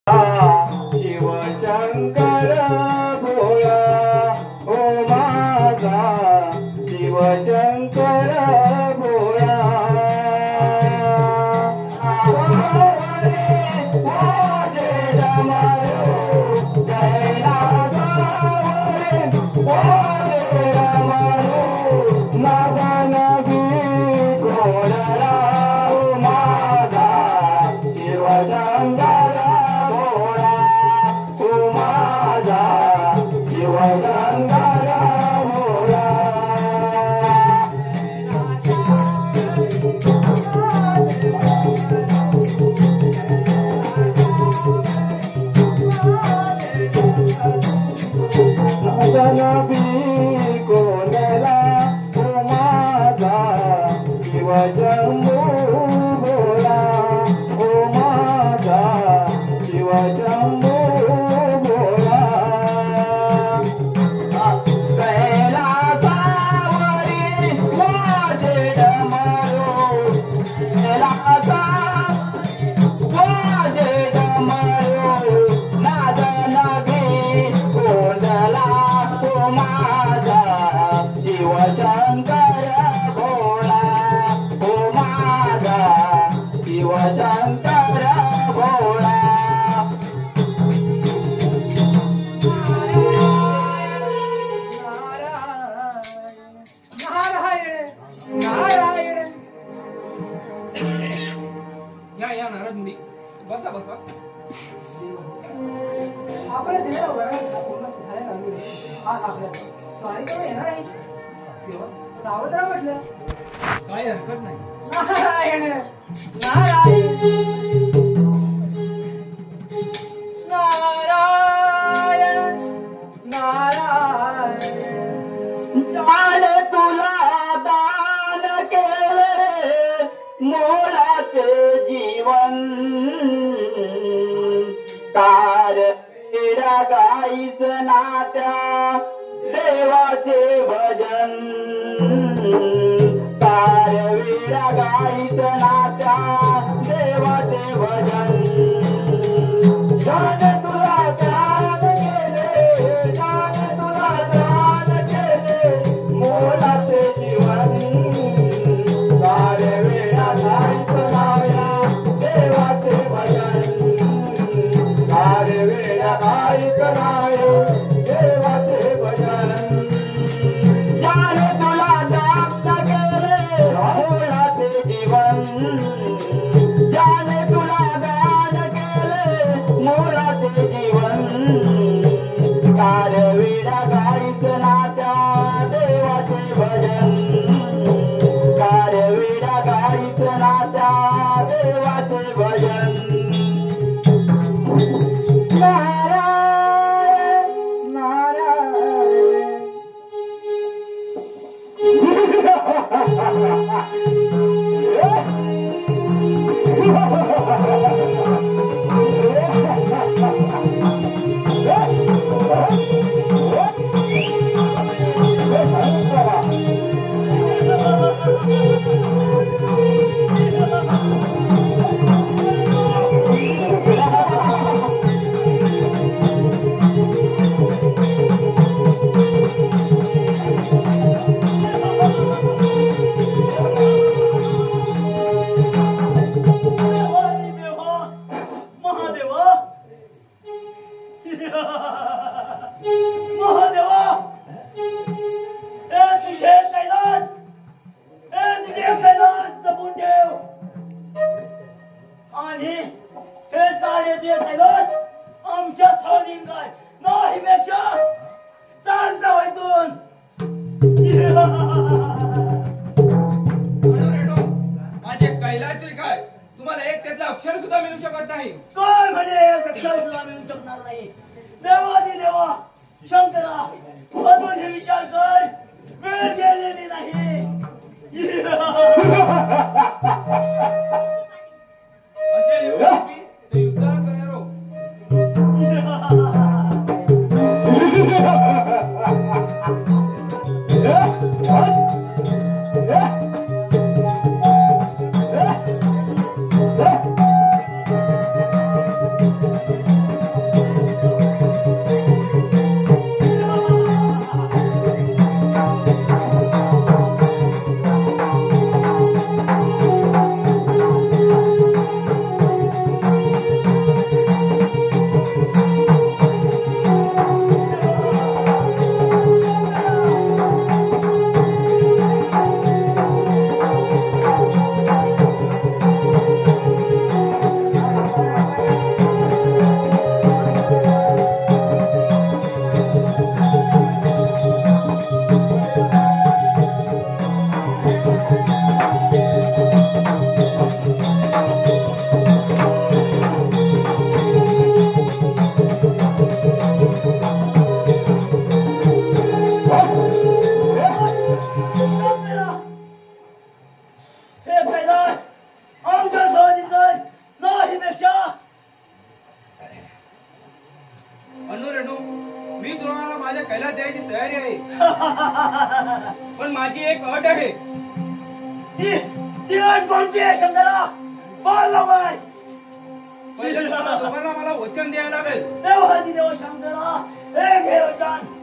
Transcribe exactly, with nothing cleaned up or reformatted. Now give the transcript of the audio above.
शिवशंकर भोळा ओ माझा शिवशंकर भोळा शिवजंबू भोळा ओ माझा शिवजंबू भोळा कैलासावरी माझे डमरू कैलासावरी माझे डमरू नादन गोंधळा ओ माझा शिवशंकर शिवशंकर भोळा नारायण नारायण या या नारद मुनी बसा बसा आपण दिलेला वरण पूर्ण झाले नाही हा आपल्या स्वारी करून येणार आहे सावध राहा म्हटलं काय हरकत नाही नारायण नारायण नारायण नारायण झाले तुला दान केले मोलाचे जीवन तार तेरा गाईस नात्या देवाचे भजन तार वेळा गाईस नात्या देवाचे भजन जाने तुला दान केले जाने तुला दान केले मोलाचे जीवन तार वेळा गाईस नात्या देवाचे भजन तार वेळा गाईस नात्या देवाचे भजन जाने तुला दान केले मोलाचे जीवन जाने तुला दान केले मोलाचे जीवन तार वेडा गाईच नात्या देवाचे भजन तार वेडा गाईच नात्या देवाचे भजन नारायण नारायण माझे कैलास काय तुम्हाला एक त्यातलं अक्षर सुद्धा मिळू शकत नाही काय म्हणे एक अक्षर सुद्धा मिळू शकणार नाही देवादी देवा शंकरा अजून हे विचार कर वेळ गेलेली नाही असे युद्धात करो Yeah. मी तुम्हाला माझ्या कैलास द्यायची तयारी आहे. पण माझी एक अट आहे. ती ती अट कोणती आहे शंकरा? बोल लवकर. पहिले तुम्हाला दोघांना मला वचन द्यायला लागेल. देवादी देव शंकरा, हे घे वचन.